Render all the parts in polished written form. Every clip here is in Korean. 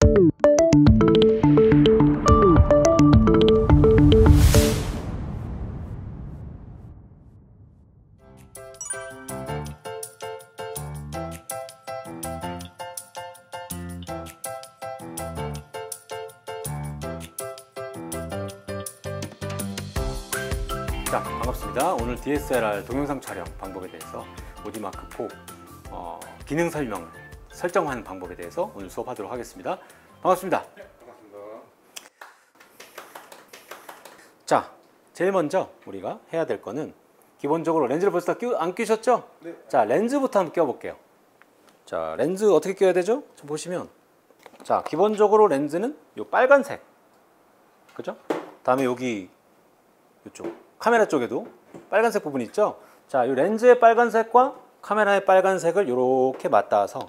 자, 반갑습니다. 오늘 DSLR 동영상 촬영 방법에 대해서 오디마크4 기능 설정하는 방법에 대해서 오늘 수업하도록 하겠습니다. 반갑습니다. 네, 반갑습니다. 자, 제일 먼저 우리가 해야 될 거는 기본적으로 렌즈를 벌써 안 끼셨죠? 네. 자, 렌즈부터 한번 껴볼게요. 자, 렌즈 어떻게 껴야 되죠? 좀 보시면, 자, 기본적으로 렌즈는 요 빨간색, 그죠? 다음에 여기 이쪽 카메라 쪽에도 빨간색 부분이 있죠? 자, 이 렌즈의 빨간색과 카메라의 빨간색을 이렇게 맞닿아서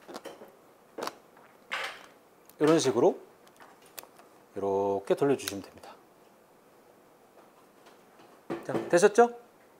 이런 식으로 이렇게 돌려주시면 됩니다. 자, 되셨죠?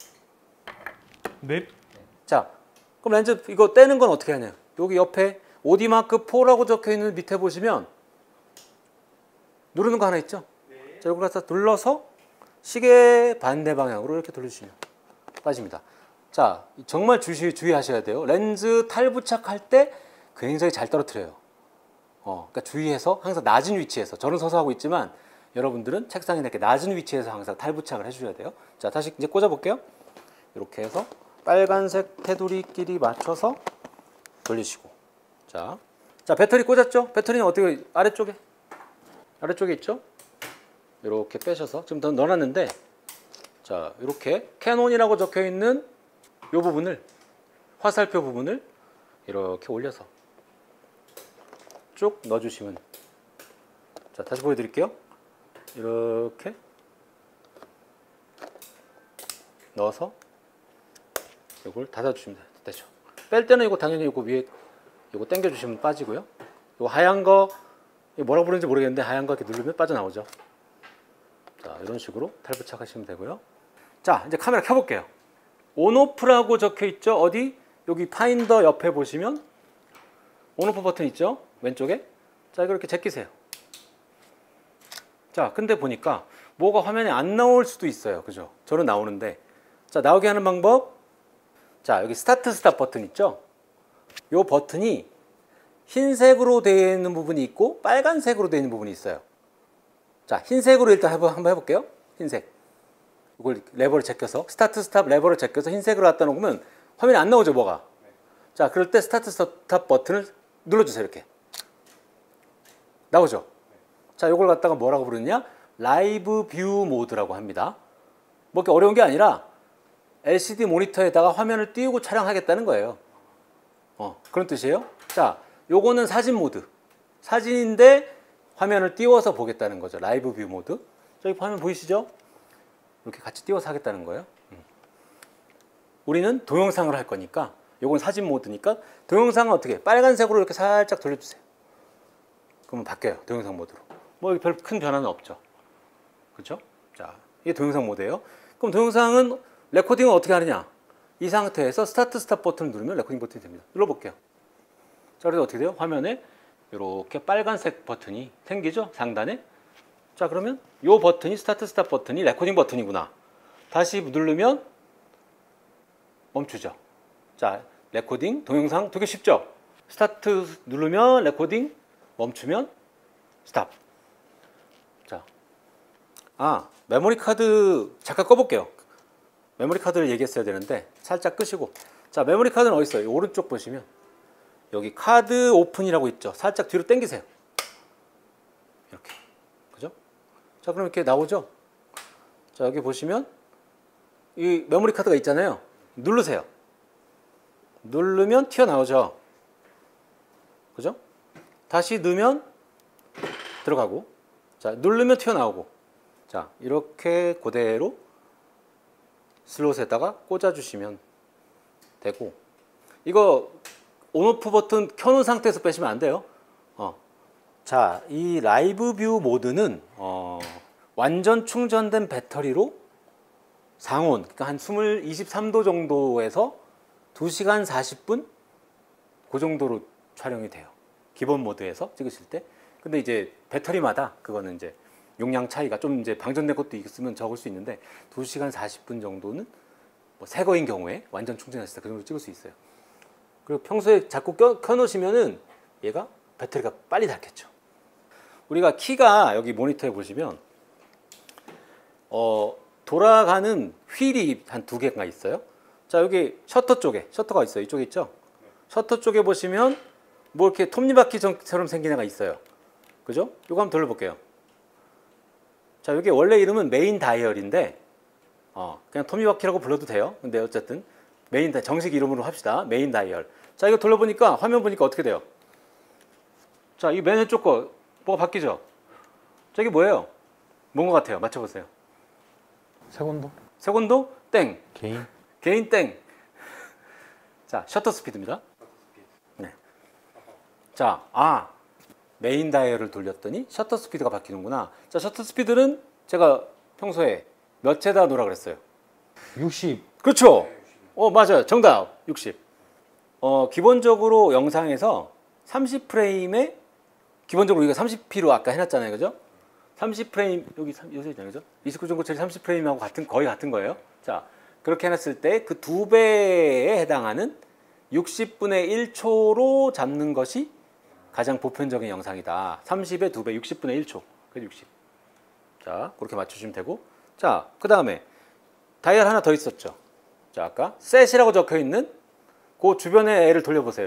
네. 자, 그럼 렌즈 이거 떼는 건 어떻게 하냐? 여기 옆에 오디마크4라고 적혀 있는 밑에 보시면 누르는 거 하나 있죠? 네. 자, 이걸 갖다 눌러서 시계 반대 방향으로 이렇게 돌려주시면 빠집니다. 자, 정말 주의하셔야 돼요. 렌즈 탈부착할 때 굉장히 잘 떨어뜨려요. 그러니까 주의해서 항상 낮은 위치에서, 저는 서서 하고 있지만 여러분들은 책상에 이렇게 낮은 위치에서 항상 탈부착을 해주셔야 돼요. 자, 다시 이제 꽂아볼게요. 이렇게 해서 빨간색 테두리끼리 맞춰서 돌리시고, 자, 배터리 꽂았죠? 배터리는 어떻게 아래쪽에 있죠? 이렇게 빼셔서 지금 더 넣어놨는데, 자, 이렇게 캐논이라고 적혀 있는 이 부분을, 화살표 부분을 이렇게 올려서 쭉 넣어주시면, 자, 다시 보여드릴게요. 이렇게 넣어서 이걸 닫아주시면 되죠. 뺄 때는 이거 당연히 이거 위에 이거 당겨주시면 빠지고요. 이거 하얀 거 뭐라고 부르는지 모르겠는데 하얀 거 이렇게 누르면 빠져나오죠. 자, 이런 식으로 탈부착하시면 되고요. 자, 이제 카메라 켜볼게요. 온오프라고 적혀 있죠? 어디? 여기 파인더 옆에 보시면 온오프 버튼 있죠? 왼쪽에. 자, 이거 이렇게 제끼세요. 자, 근데 보니까 뭐가 화면에 안 나올 수도 있어요. 그죠? 저는 나오는데. 자, 나오게 하는 방법. 자, 여기 스타트 스탑 버튼 있죠? 이 버튼이 흰색으로 되어 있는 부분이 있고 빨간색으로 되어 있는 부분이 있어요. 자, 흰색으로 일단 한번 해볼게요. 흰색. 이걸 레버를 제껴서, 스타트 스탑 레버를 제껴서 흰색으로 갖다 놓으면 화면이 안 나오죠, 뭐가. 자, 그럴 때 스타트 스탑 버튼을 눌러주세요. 이렇게. 나오죠? 자, 이걸 갖다가 뭐라고 부르느냐? 라이브 뷰 모드라고 합니다. 뭐 이렇게 어려운 게 아니라 LCD 모니터에다가 화면을 띄우고 촬영하겠다는 거예요. 그런 뜻이에요. 자, 요거는 사진 모드. 사진인데 화면을 띄워서 보겠다는 거죠. 라이브 뷰 모드. 저기 화면 보이시죠? 이렇게 같이 띄워서 하겠다는 거예요. 우리는 동영상을 할 거니까, 요건 사진 모드니까 동영상은 어떻게? 빨간색으로 이렇게 살짝 돌려주세요. 그러면 바뀌어요. 동영상 모드로. 뭐 별 큰 변화는 없죠. 그렇죠? 자, 이게 동영상 모드예요. 그럼 동영상은 레코딩은 어떻게 하느냐? 이 상태에서 스타트 스탑 버튼을 누르면 레코딩 버튼이 됩니다. 눌러볼게요. 자, 그래서 어떻게 돼요? 화면에 이렇게 빨간색 버튼이 생기죠? 상단에. 자, 그러면 이 버튼이, 스타트 스탑 버튼이 레코딩 버튼이구나. 다시 누르면 멈추죠. 자, 레코딩, 동영상 되게 쉽죠? 스타트 누르면 레코딩, 멈추면 스탑. 자, 메모리 카드 잠깐 꺼볼게요. 메모리 카드를 얘기했어야 되는데 살짝 끄시고. 자, 메모리 카드는 어디 있어요? 오른쪽 보시면 여기 카드 오픈이라고 있죠. 살짝 뒤로 당기세요. 이렇게. 그죠? 자, 그럼 이렇게 나오죠? 자, 여기 보시면 이 메모리 카드가 있잖아요. 누르세요. 누르면 튀어나오죠. 그죠? 다시 넣으면 들어가고, 자, 누르면 튀어나오고. 자, 이렇게 그대로 슬롯에다가 꽂아주시면 되고, 이거 온오프 버튼 켜놓은 상태에서 빼시면 안 돼요. 자, 이 라이브 뷰 모드는 완전 충전된 배터리로 상온, 그러니까 한 23도 정도에서 2시간 40분 그 정도로 촬영이 돼요. 기본 모드에서 찍으실 때. 근데 이제 배터리마다 그거는 이제 용량 차이가 좀 이제 방전된 것도 있으면 적을 수 있는데 2시간 40분 정도는 뭐 새 거인 경우에 완전 충전했을 때 그 정도 찍을 수 있어요. 그리고 평소에 자꾸 켜놓으시면은 얘가 배터리가 빨리 닳겠죠. 우리가 키가 여기 모니터에 보시면 돌아가는 휠이 한 2개가 있어요. 자, 여기 셔터 쪽에 셔터가 있어요. 이쪽에 있죠. 셔터 쪽에 보시면 뭐 이렇게 톱니바퀴처럼 생긴 애가 있어요. 그죠? 이거 한번 돌려볼게요. 자, 여기 원래 이름은 메인 다이얼인데 그냥 톱니바퀴라고 불러도 돼요. 근데 어쨌든 정식 이름으로 합시다. 메인 다이얼. 자, 이거 돌려보니까 화면 보니까 어떻게 돼요? 자, 이 맨 왼쪽 거 뭐가 바뀌죠? 저게 뭐예요? 뭔 것 같아요? 맞춰보세요. 세곤도? 세곤도? 땡. 개인 땡. 자, 셔터 스피드입니다. 네. 자, 메인 다이얼을 돌렸더니 셔터 스피드가 바뀌는구나. 자, 셔터 스피드는 제가 평소에 몇 채다 놓으라 그랬어요? 60. 그렇죠. 맞아요. 정답. 60. 기본적으로 영상에서 30프레임에 기본적으로 우리가 30p로 아까 해놨잖아요. 그죠? 30프레임 여기 있잖아요. 그죠? 29.9짜리 30프레임하고 거의 같은 거예요. 자, 그렇게 해놨을 때 그 2배에 해당하는 60분의 1초로 잡는 것이 가장 보편적인 영상이다. 30의 2배, 60분의 1초. 그래서 60. 자, 그렇게 맞추시면 되고. 자, 그 다음에 다이얼 하나 더 있었죠. 자, 아까 셋이라고 적혀있는 그 주변에 애를 돌려보세요.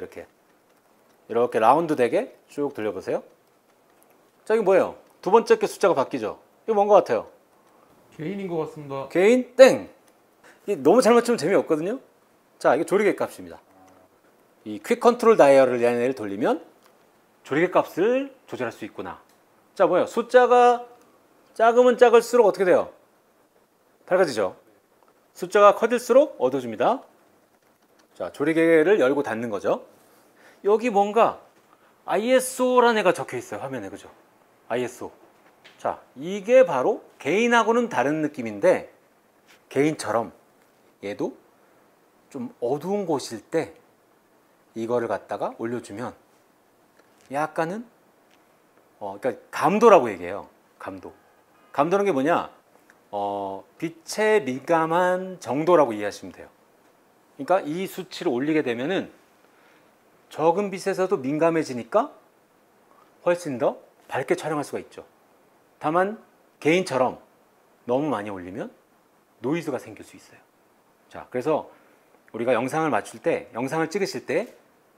이렇게 라운드 되게 쭉 돌려보세요. 자, 이게 뭐예요? 두 번째 게 숫자가 바뀌죠. 이거 뭔 것 같아요? 개인인 것 같습니다. 개인 땡. 이게 너무 잘 맞추면 재미없거든요. 자, 이게 조리개 값입니다. 이 퀵 컨트롤 다이얼을 얘를 돌리면 조리개 값을 조절할 수 있구나. 자, 뭐예요? 숫자가 작으면 작을수록 어떻게 돼요? 밝아지죠. 숫자가 커질수록 어두워집니다. 자, 조리개를 열고 닫는 거죠. 여기 뭔가 ISO라는 애가 적혀 있어요. 화면에. 그죠? ISO. 자, 이게 바로 개인하고는 다른 느낌인데 개인처럼 얘도 좀 어두운 곳일 때 이거를 갖다가 올려주면 약간은 그러니까 감도라고 얘기해요. 감도는 게 뭐냐? 빛에 민감한 정도라고 이해하시면 돼요. 그러니까 이 수치를 올리게 되면은 적은 빛에서도 민감해지니까 훨씬 더 밝게 촬영할 수가 있죠. 다만 개인처럼 너무 많이 올리면 노이즈가 생길 수 있어요. 자, 그래서 우리가 영상을 찍으실 때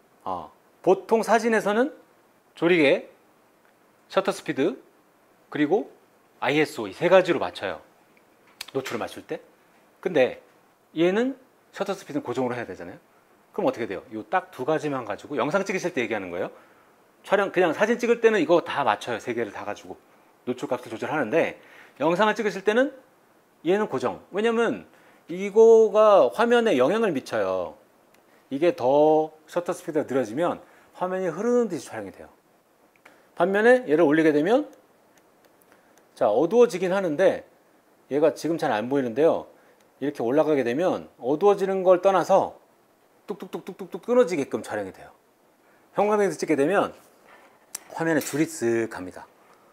보통 사진에서는 조리개, 셔터 스피드, 그리고 ISO 이 세 가지로 맞춰요. 노출을 맞출 때. 근데 얘는 셔터 스피드는 고정으로 해야 되잖아요. 그럼 어떻게 돼요? 이 딱 두 가지만 가지고 영상 찍으실 때 얘기하는 거예요. 그냥 사진 찍을 때는 이거 다 맞춰요. 세 개를 다 가지고 노출 값을 조절하는데 영상을 찍으실 때는 얘는 고정. 왜냐면 이거가 화면에 영향을 미쳐요. 이게 더 셔터 스피드가 느려지면 화면이 흐르는 듯이 촬영이 돼요. 반면에 얘를 올리게 되면 자, 어두워지긴 하는데 얘가 지금 잘 안 보이는데요. 이렇게 올라가게 되면 어두워지는 걸 떠나서 뚝뚝뚝뚝뚝 끊어지게끔 촬영이 돼요. 형광등에서 찍게 되면 화면에 줄이 쓱 갑니다.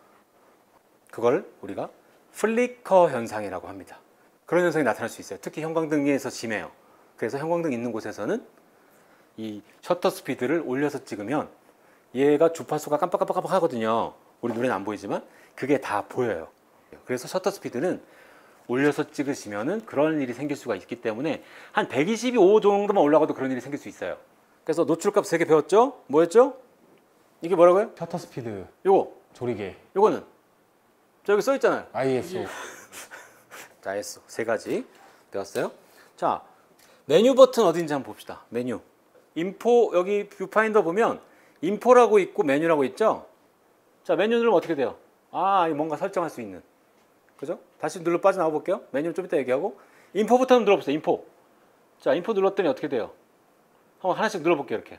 그걸 우리가 플리커 현상이라고 합니다. 그런 현상이 나타날 수 있어요. 특히 형광등에서 심해요. 그래서 형광등 있는 곳에서는 이 셔터 스피드를 올려서 찍으면 얘가 주파수가 깜빡깜빡 하거든요. 우리 눈에는 안 보이지만 그게 다 보여요. 그래서 셔터 스피드는 올려서 찍으시면은 그런 일이 생길 수가 있기 때문에 한 125 정도만 올라가도 그런 일이 생길 수 있어요. 그래서 노출값 3개 배웠죠? 뭐였죠? 이게 뭐라고요? 셔터 스피드, 요거, 조리개, 요거는 저기 써 있잖아요. ISO. 자, ISO 세 가지 배웠어요. 자, 메뉴 버튼 어딘지 한번 봅시다. 메뉴. 인포 여기 뷰파인더 보면 인포라고 있고 메뉴라고 있죠? 자, 메뉴 누르면 어떻게 돼요? 뭔가 설정할 수 있는. 그죠? 다시 눌러 빠져나와 볼게요. 메뉴 좀 이따 얘기하고. 인포 버튼 눌러보세요. 인포. 자, 인포 눌렀더니 어떻게 돼요? 한번 하나씩 눌러볼게요. 이렇게.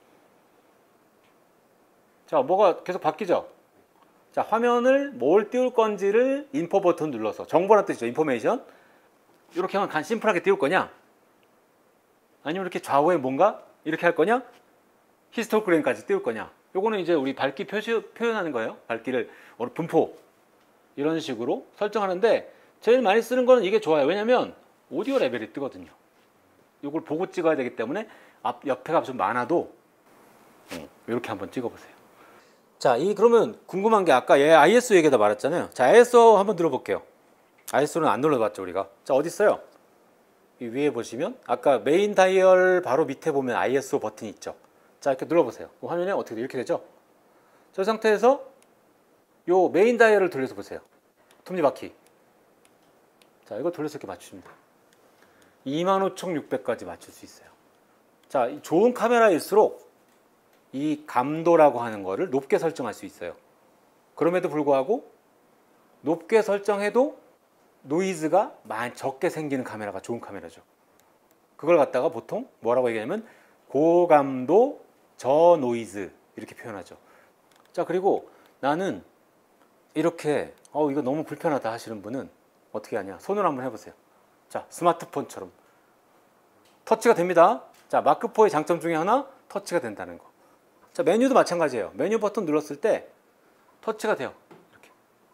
자, 뭐가 계속 바뀌죠? 자, 화면을 뭘 띄울 건지를 인포 버튼 눌러서 정보란 뜻이죠. 인포메이션. 이렇게 하면 심플하게 띄울 거냐? 아니면 이렇게 좌우에 뭔가 이렇게 할 거냐? 히스토그램까지 띄울 거냐? 요거는 이제 우리 밝기 표현하는 거예요. 밝기를 분포 이런 식으로 설정하는데 제일 많이 쓰는 거는 이게 좋아요. 왜냐면 오디오 레벨이 뜨거든요. 요걸 보고 찍어야 되기 때문에 옆에가 좀 많아도 이렇게 한번 찍어보세요. 자, 그러면 궁금한 게 아까 얘 ISO 얘기다 말했잖아요. 자, ISO 한번 들어볼게요. ISO는 안 눌러봤죠 우리가. 자, 어디 있어요? 이 위에 보시면 아까 메인 다이얼 바로 밑에 보면 ISO 버튼이 있죠. 자, 이렇게 눌러보세요. 화면에 어떻게 이렇게 되죠? 저 상태에서 요 메인 다이얼을 돌려서 보세요. 톱니바퀴. 자, 이거 돌려서 이렇게 맞추시면 돼요. 25,600까지 맞출 수 있어요. 자, 좋은 카메라일수록 이 감도라고 하는 거를 높게 설정할 수 있어요. 그럼에도 불구하고 높게 설정해도 노이즈가 적게 생기는 카메라가 좋은 카메라죠. 그걸 갖다가 보통 뭐라고 얘기하냐면 고감도 저노이즈 이렇게 표현하죠. 자, 그리고 나는 이렇게 이거 너무 불편하다 하시는 분은 어떻게 하냐, 손으로 한번 해보세요. 자, 스마트폰처럼 터치가 됩니다. 자, 마크4의 장점 중에 하나 터치가 된다는 거. 자, 메뉴도 마찬가지예요. 메뉴 버튼 눌렀을 때 터치가 돼요. 이렇게.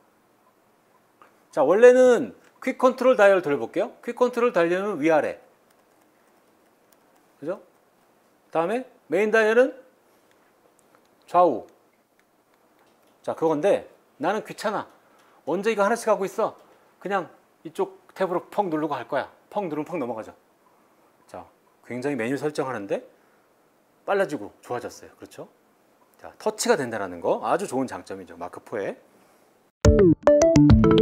자, 원래는 퀵 컨트롤 다이얼 돌려볼게요. 퀵 컨트롤 다이얼은 위아래. 그죠? 다음에 메인 다이얼은 좌우. 자, 그건데 나는 귀찮아. 언제 이거 하나씩 하고 있어? 그냥 이쪽 탭으로 펑 누르고 할 거야. 펑 누르면 펑 넘어가죠. 자, 굉장히 메뉴 설정하는데 빨라지고 좋아졌어요. 그렇죠? 자, 터치가 된다는 거 아주 좋은 장점이죠. 마크4에.